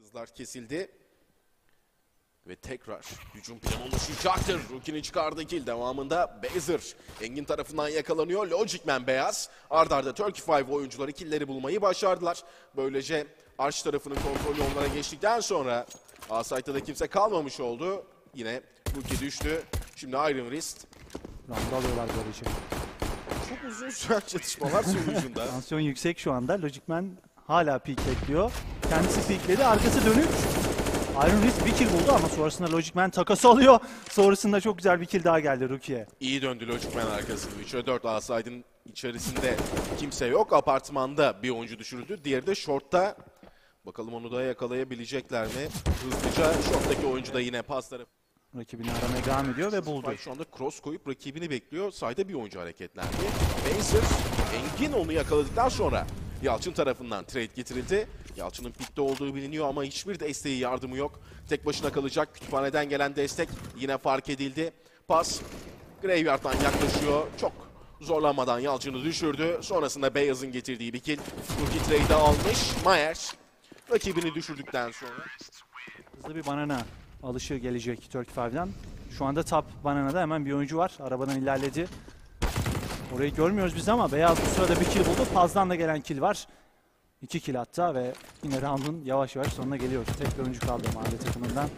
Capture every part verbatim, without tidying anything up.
Hızlar kesildi. Ve tekrar hücum planı oluşacaktır. Rookie'nin çıkardığı kill devamında Bezer Engin tarafından yakalanıyor. Logic Man beyaz. Arda arda Turkey beş oyuncuları killleri bulmayı başardılar. Böylece Arş tarafının kontrolü onlara geçtikten sonra A-Site'da da kimse kalmamış oldu. Yine Rookie düştü. Şimdi Iron Wrist. Round alıyorlar böylece. Çok uzun süren çatışmalar sonucunda. Tansiyon yüksek şu anda. Logic Man hala peek bekliyor. Kendisi peekledi. Arkası dönük. Iron Wrist bir kill buldu ama sonrasında Logic Man takası alıyor. Sonrasında çok güzel bir kill daha geldi Rookie'ye. İyi döndü Logic Man arkasında. üçe dört A-Side'ın içerisinde kimse yok. Apartmanda bir oyuncu düşürüldü. Diğeri de short'ta. Bakalım onu da yakalayabilecekler mi? Hızlıca short'taki oyuncu da yine pas tarafı. Rakibini aramaya devam ediyor ve buldu. Şu anda cross koyup rakibini bekliyor. Side'da bir oyuncu hareketlendi. Bezer Engin onu yakaladıktan sonra Yalçın tarafından trade getirildi. Yalçın'ın pitte olduğu biliniyor ama hiçbir desteği, yardımı yok. Tek başına kalacak. Kütüphaneden gelen destek yine fark edildi. Pas Graveyard'dan yaklaşıyor. Çok zorlanmadan Yalçın'ı düşürdü. Sonrasında Beyaz'ın getirdiği bir kill. Rookie trade'i almış. Myers rakibini düşürdükten sonra. Hızlı bir banana alışı gelecek Turkey beş'den. Şu anda top bananada hemen bir oyuncu var. Arabadan ilerledi. Orayı görmüyoruz biz ama Beyaz bu sırada bir kill buldu. Paz'dan da gelen kill var. İki kill hatta ve yine round'un yavaş yavaş sonuna geliyoruz. Tek bir oyuncu kaldı mahalle takımından.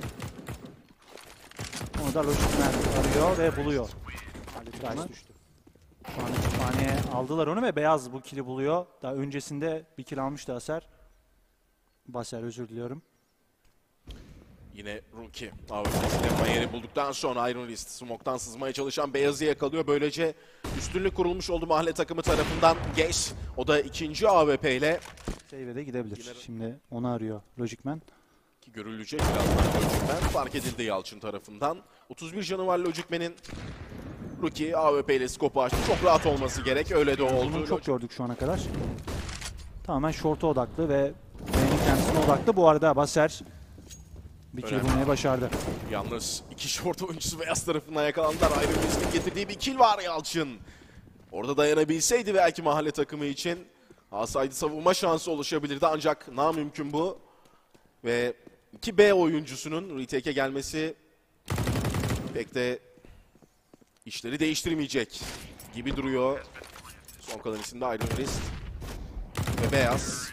Onu da Logic Man arıyor ve buluyor. Price düştü. Şu an kütüphaneye aldılar onu ve Beyaz bu kill'i buluyor. Daha öncesinde bir kill almıştı Aser. Baser, özür diliyorum. Yine Rookie avcısıyla Mayer'i bulduktan sonra Iron Wrist smoke'tan sızmaya çalışan Beyaz'ı yakalıyor. Böylece üstünlük kurulmuş oldu mahalle takımı tarafından. Geç. O da ikinci A W P ile. Save'e de gidebilir. Yine... Şimdi onu arıyor Logic Man. Ki görülecek birazdan Logic Man. Fark edildi Yalçın tarafından. otuz bir canı var Logic Man'in. Rookie A W P ile scope'u açtı. Çok rahat olması gerek. Öyle de oldu. Bunu çok gördük şu ana kadar. Tamamen short'a odaklı ve B'nin kendisine odaklı. Bu arada Baser bir kill bulmayı başardı. Yalnız iki short oyuncusu Beyaz tarafından yakalandılar. Iron Wrist'in getirdiği bir kill var Yalçın. Orada dayanabilseydi belki mahalle takımı için A-Side'ı savunma şansı oluşabilirdi ancak namümkün bu. Ve iki B oyuncusunun retake'e gelmesi pek de işleri değiştirmeyecek gibi duruyor. Son kalan isim de Iron Wrist ve Beyaz.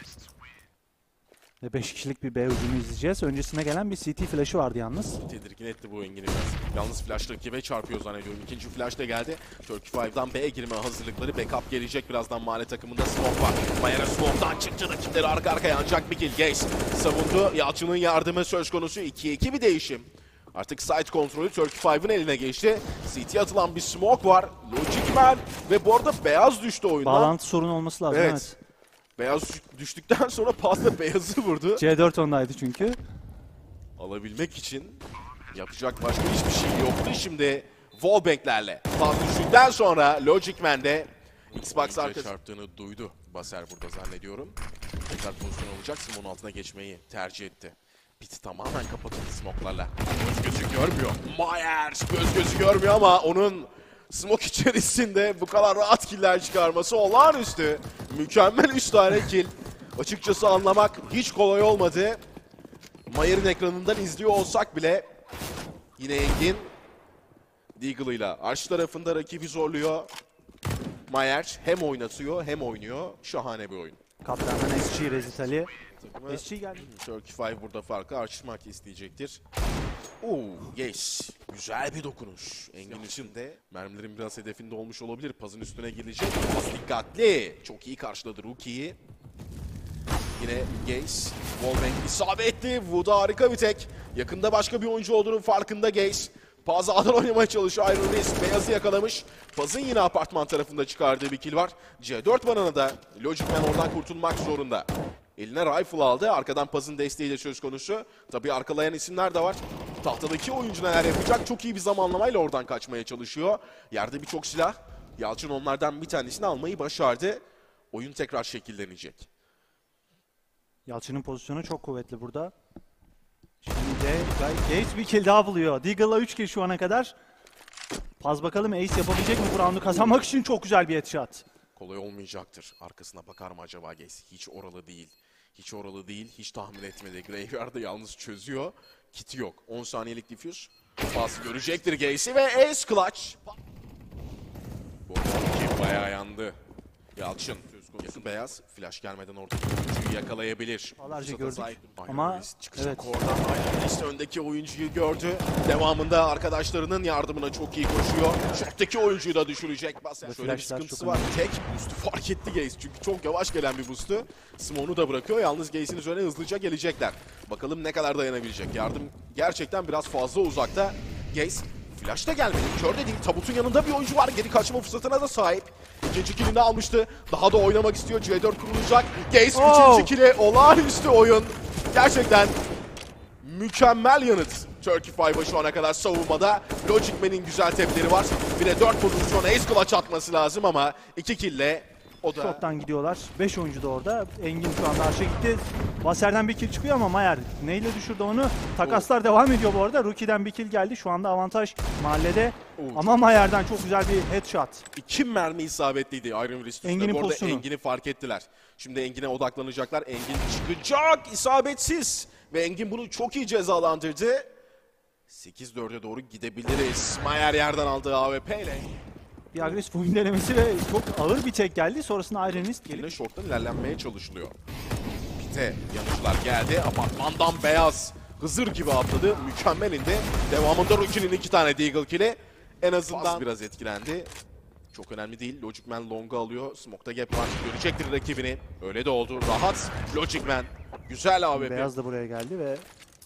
Ve beş kişilik bir B hücumu izleyeceğiz. Öncesine gelen bir C T flash'ı vardı yalnız. Tedirgin etti bu Engin'i biraz. Yalnız flash rakibe çarpıyor zannediyorum. İkinci flash da geldi. Turkey beş'den B'ye girme hazırlıkları. Backup gelecek birazdan mahalle takımında. Smoke var. Mayer'e smoke'dan çıktı. Rakipleri arka arkaya ancak bir kill. Gaze savundu. Yalçın'ın yardımı söz konusu. ikiye iki bir değişim. Artık site kontrolü Turkey beş'in eline geçti. C T'ye atılan bir smoke var. Logic Man ve bu arada Beyaz düştü oyundan. Bağlantı sorunu olması lazım. Evet. evet. Beyaz düştükten sonra pasta Beyaz'ı vurdu. C dört ondaydı çünkü. Alabilmek için yapacak başka hiçbir şey yoktu. Şimdi wallbang'lerle pas düştükten sonra Logic Man de Xbox arkası çarptığını duydu. Baser burada zannediyorum. Tekrar pozisyon olacak. Simon altına geçmeyi tercih etti. Pit tamamen kapatıldı smoke'larla. Göz gözü görmüyor. Myers göz gözü görmüyor ama onun smoke içerisinde bu kadar rahat killer çıkarması olağanüstü. Mükemmel üç tane kill. Açıkçası anlamak hiç kolay olmadı. Mayer'in ekranından izliyor olsak bile yine Engin Deagle'ıyla arş tarafında rakibi zorluyor. Mayer hem oynatıyor hem oynuyor. Şahane bir oyun. Kaptandan S G Rezitali. S G geldi. Turkey beş burada farkı açmak isteyecektir. Oo, yes. Güzel bir dokunuş. Engin için de mermilerin biraz hedefinde olmuş olabilir. Pazın üstüne gelecek. Paz dikkatli. Çok iyi karşıladı Rookie'yi. Yine Gaze. Wallbang isabetli. Wood'a harika bir tek. Yakında başka bir oyuncu olduğunun farkında Gaze. Paz ağdan oynamaya çalışıyor. Iron Wrist Beyaz'ı yakalamış. Paz'ın yine apartman tarafında çıkardığı bir kill var. C dört banana da Logic Man oradan kurtulmak zorunda. Eline rifle aldı. Arkadan Paz'ın desteği de söz konusu. Tabii arkalayan isimler de var. Tahtadaki oyuncu neler yapacak? Çok iyi bir zamanlamayla oradan kaçmaya çalışıyor. Yerde birçok silah. Yalçın onlardan bir tanesini almayı başardı. Oyun tekrar şekillenecek. Yalçın'ın pozisyonu çok kuvvetli burada. Şimdi de Gaze bir kill daha buluyor. Deagle'la üç kill şu ana kadar. Paz bakalım Ace yapabilecek mi bu roundu kazanmak için? Çok güzel bir headshot. kolay olmayacaktır. Arkasına bakar mı acaba Gaze? Hiç oralı değil. Hiç oralı değil. Hiç tahmin etmedi. Graveyard'da yalnız çözüyor. Kiti yok. on saniyelik diffuse. Pas görecektir Gaze'i ve ace clutch. Bu arada bayağı yandı. Yalçın. Yakın beyaz. Flash gelmeden oradaki oyuncuyu yakalayabilir. Defalarca Fırsata gördük. sahip. Ama Aynen, çıkacak evet. oradan. Aynen işte öndeki oyuncuyu gördü. Devamında arkadaşlarının yardımına çok iyi koşuyor. Şoktaki oyuncuyu da düşürecek. Basen. Şöyle bir flashlar sıkıntısı çok var. Tek boost'u fark etti Gaze. Çünkü çok yavaş gelen bir boost'u. Smoke'u da bırakıyor. Yalnız Gaze'in üzerine hızlıca gelecekler. Bakalım ne kadar dayanabilecek. Yardım gerçekten biraz fazla uzakta. Gaze flash da gelmedi. Kör de değil. Tabutun yanında bir oyuncu var. Geri kaçma fırsatına da sahip. İkinci killini almıştı. Daha da oynamak istiyor. C dört kurulacak. Gaze Oh! üçüncü killi. Olağanüstü oyun. Gerçekten mükemmel yanıt. Turkey Five'a şu ana kadar savunmada. Logic Man'in güzel tepleri var. Bir de dört pozisyona ace clutch atması lazım ama iki kille o da... Shot'tan gidiyorlar. beş oyuncu da orada. Engin şu anda arşa gitti. Baser'den bir kill çıkıyor ama Mayer neyle düşürdü onu? Takaslar devam ediyor bu arada. Rookie'den bir kill geldi. Şu anda avantaj mahallede. Oo, Ama Mayer'den çok güzel bir headshot. İki mermi isabetliydi Iron Fist üstünde. Engin'in Bu arada pozisyonu. Engin'i fark ettiler. Şimdi Engin'e odaklanacaklar. Engin çıkacak. İsabetsiz. Ve Engin bunu çok iyi cezalandırdı. sekiz dörde doğru gidebiliriz. Mayer yerden aldığı A W P ile. Bir agresif oyun denemesi ve çok ağır bir tek geldi. Sonrasında Iron Fist Yine gelip short'tan ilerlenmeye çalışılıyor. Pite yanıcılar geldi. Apartmandan beyaz Hızır gibi atladı. Mükemmel indi. Devamında Rookie'nin iki tane Deagle kill'i. En azından Faz biraz etkilendi. Çok önemli değil. Logic Man long'u alıyor. Smoke'da gap var. Görecektir rakibini. Öyle de oldu. Rahat Logic Man. Güzel A W P. Beyaz da buraya geldi ve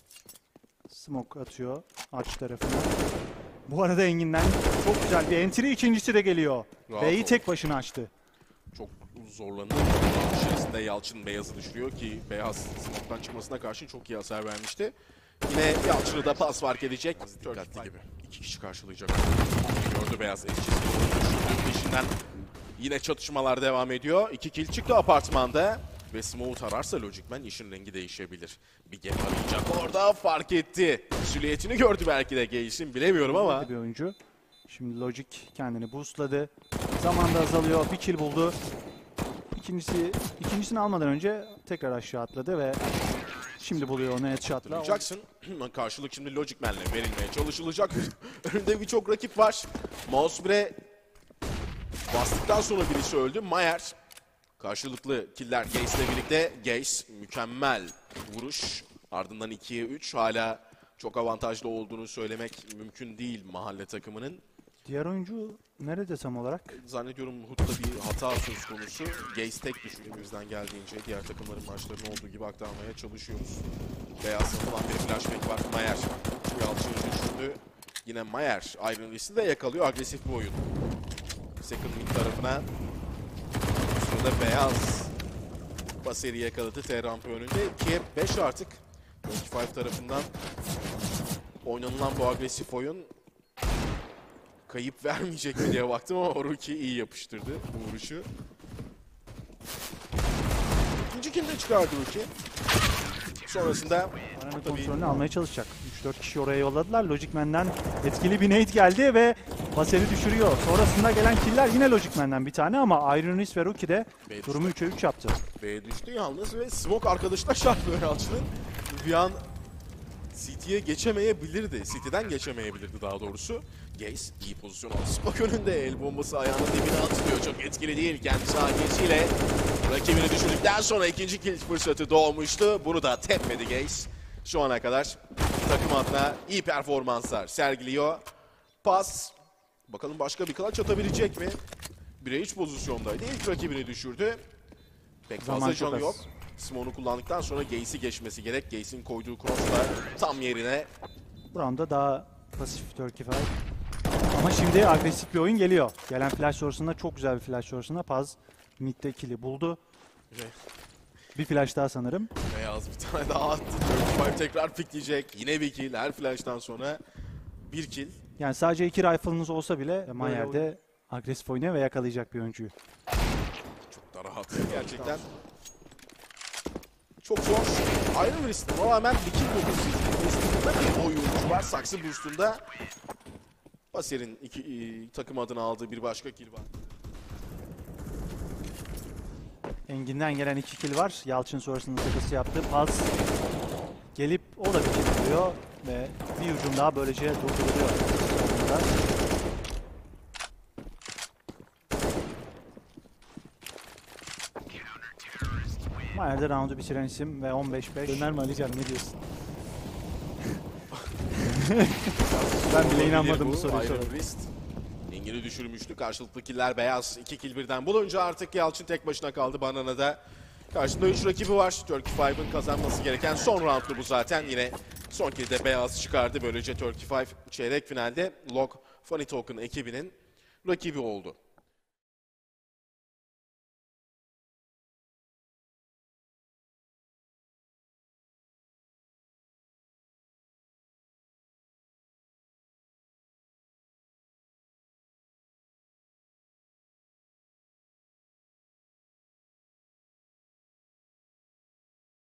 smoke atıyor aç tarafına. Bu arada Engin'den çok güzel bir entry, ikincisi de geliyor. Rahat B'yi ol. tek başına açtı. Çok zorlanıyor. İçerisinde Yalçın Beyaz'ı düşürüyor ki Beyaz smoke'tan çıkmasına karşın çok iyi hasar vermişti. Yine Yalçın'ı da pas fark edecek. Dikkatli gibi. İki kişi karşılayacak. Gördü Beyaz eşçisi. Düşürdü peşinden. Yine çatışmalar devam ediyor. İki kill çıktı apartmanda. Ve smoke tararsa Logic Man işin rengi değişebilir. Bir gap arayacak orada, fark etti. Silüetini gördü belki de Gaze'in, bilemiyorum ama. Bir oyuncu. Şimdi Logic kendini boostladı. Zaman da azalıyor. Bir kill buldu. İkincisi, ikincisini almadan önce tekrar aşağı atladı ve şimdi buluyor onu headshot'la. Jackson karşılık şimdi Logic Man'le verilmeye çalışılacak. Önünde birçok rakip var. Mouse bire bastıktan sonra birisi öldü. Mayer karşılıklı killer Gaze'le birlikte. Gaze mükemmel vuruş. Ardından ikiye üç. Hala çok avantajlı olduğunu söylemek mümkün değil mahalle takımının. Diğer oyuncu nerede tam olarak? Zannediyorum Hood'da bir hata söz konusu. Gaze tek düşündüğümüzden geldiğince diğer takımların maçlarının olduğu gibi aktarmaya çalışıyoruz. Beyaz satılan bir flashback var. Mayer Yalçın'ı düşürdü. Yine Mayer Iron Fist'i de yakalıyor. Agresif bir oyun. Second mid tarafına. Bu sırada Beyaz Baseri yakaladı. T-Ramp önünde. ikiye beş artık. Turkey Five tarafından oynanılan bu agresif oyun kayıp vermeyecek mi diye baktım ama Rookie iyi yapıştırdı bu vuruşu. İkinci kill de çıkardı Rookie. Sonrasında Aranın tabii kontrolünü almaya çalışacak. üç dört kişi oraya yolladılar. Logic Man'den etkili bir nade geldi ve Baser'i düşürüyor. Sonrasında gelen killer yine Logic Man'den bir tane ama Iron Fist ve Rookie de B'ye durumu üçe üç yaptı. B'ye düştü yalnız ve Smoke arkadaşına çarpıyor Yalçın'ın. Bir an C T'ye geçemeyebilirdi. C T'den geçemeyebilirdi daha doğrusu. Gaze iyi pozisyon aldı. Smoke önünde el bombası ayağının dibine atılıyor. Çok etkili değil. Kendi saniyesiyle rakibini düşürdükten sonra ikinci kill fırsatı doğmuştu. Bunu da tepmedi Gaze. Şu ana kadar takım adına iyi performanslar sergiliyor. Pas. Bakalım başka bir clutch atabilecek mi? bire üç pozisyondaydı. İlk rakibini düşürdü. Pek Zaman fazla çok canı az. yok. Smoke'u kullandıktan sonra Gaze'i geçmesi gerek. Gaze'in koyduğu cross'lar tam yerine. Bu roundda daha pasif Turkey Five. Ama şimdi agresif bir oyun geliyor. Gelen flash sonrasında çok güzel bir flash sonrasında Paz mid'de kill'i buldu. Ve Bir flash daha sanırım. Beyaz bir tane daha attı. Turkey Five tekrar pikleyecek. Yine bir kill. Her flash'tan sonra bir kill. Yani sadece iki rifle'ınız olsa bile Mayer'de agresif oynuyor ve yakalayacak bir oyuncuyu. Çok da rahat gerçekten. Çok zor. Iron Fist'e tamamen bir kill dokusu. Boost'unda bir oyuncu var. Saksı boost'unda Baser'in iki, e, takım adına aldığı bir başka kill var. Engin'den gelen iki kill var. Yalçın sonrasında takası yaptı. Paz gelip o da bir kill buluyor ve bir hücum daha böylece durduruluyor. Sonunda. Mayer'de roundu bitiren isim ve on beş beş. Döner mi Alican, ne diyorsun? Ben bile Olabilir inanmadım bu soruyu Iron sorarak. Fist. Engin'i düşürmüştü. Karşılıklı killer beyaz. iki kill birden bulunca artık Yalçın tek başına kaldı. Banana'da karşısında üç rakibi var. Turkey Five'ın kazanması gereken son roundu bu zaten. Yine son kill'de beyaz çıkardı. Böylece Turkey Five çeyrek finalde Log Funny Token ekibinin rakibi oldu.